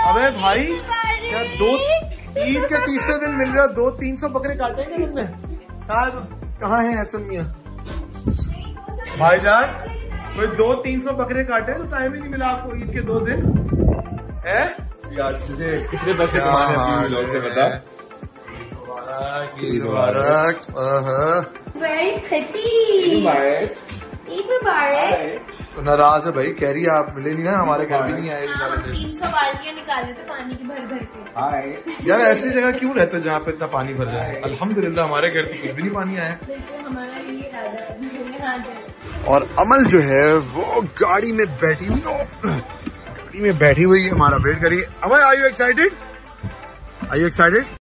अबे भाई क्या दो ईद के तीसरे दिन मिल रहा, 200-300 बकरे काटेंगे तुमने? कहाँ है हसन मियां भाईजान? कोई 200-300 बकरे काटे तो टाइम ही नहीं मिला आपको ईद के 2 दिन है यार। तुझे कितने पैसे कमाने अपनी लोग से बता। तो नाराज है भाई, कह रही है आप मिले नहीं ना, हमारे घर भी नहीं आए। 300 बाल्टियां निकाले थे पानी की भर भर के। यार ऐसी जगह क्यों रहते जहाँ पे इतना पानी भर जाए? अल्हम्दुलिल्लाह हमारे घर तो कुछ भी नहीं पानी आया। हमारा ये इरादा है। और अमल जो है वो गाड़ी में बैठी हुई है, हमारा वेट करिए। Amal, are you excited?